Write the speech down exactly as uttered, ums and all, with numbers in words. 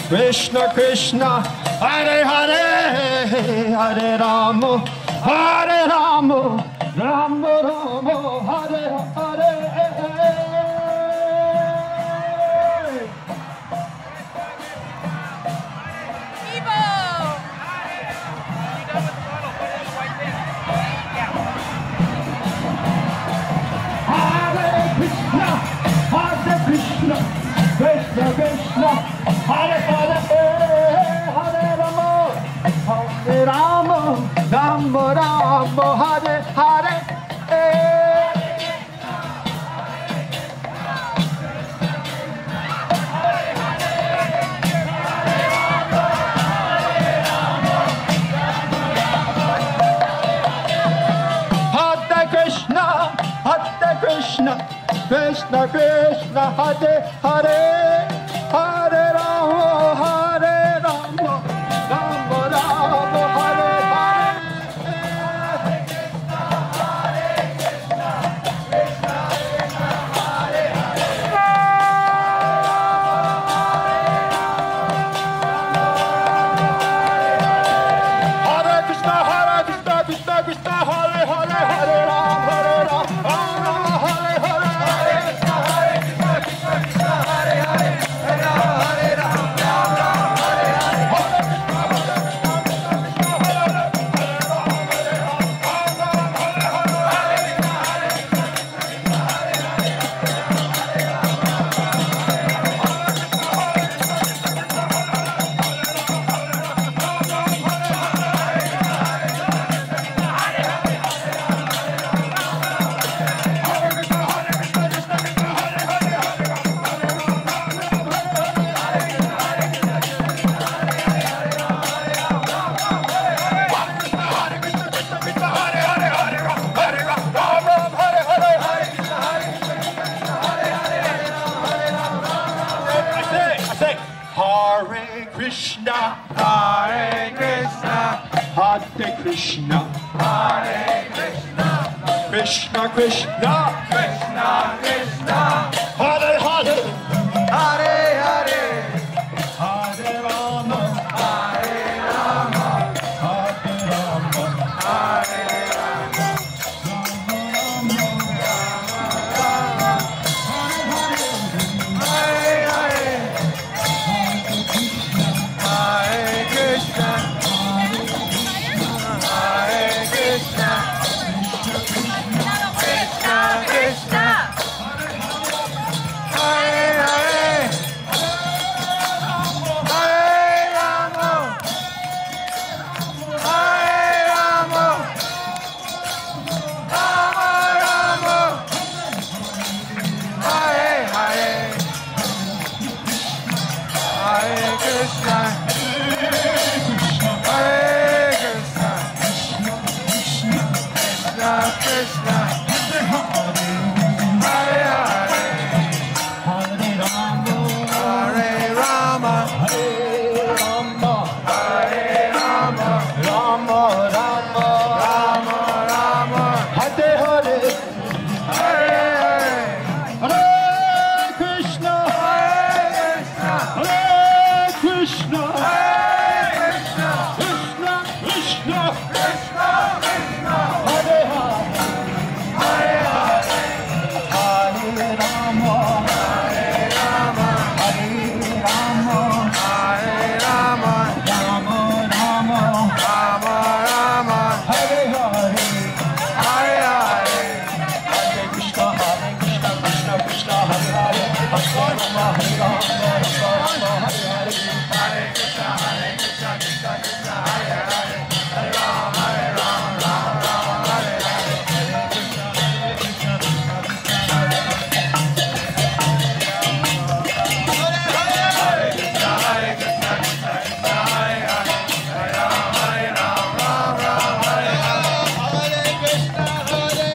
Krishna Krishna Hare Hare Hare Rama Hare Rama Rama Rama Hare Hare. Krishna, Krishna, Krishna, Hare Hare, Hare Rama, Hare Rama, Rama Rama, Hare Hare. Hare Krishna, Hare Krishna. Krishna Krishna Hare Hare Hare Rama Hare Rama Rama Rama Hare Hare. Hare Krishna Hare Krishna Krishna Krishna Hare Hare Hare Rama Hare Rama Rama Hare Hare. Hare Krishna, Hare Krishna, Hare Krishna, Hare Krishna, Krishna Krishna, Krishna Krishna, Hare Hare, Hare Hare, Hare Rama, Hare Rama, Hare Rama, Hare Rama, Hare Krishna, Hare Krishna, Krishna Krishna.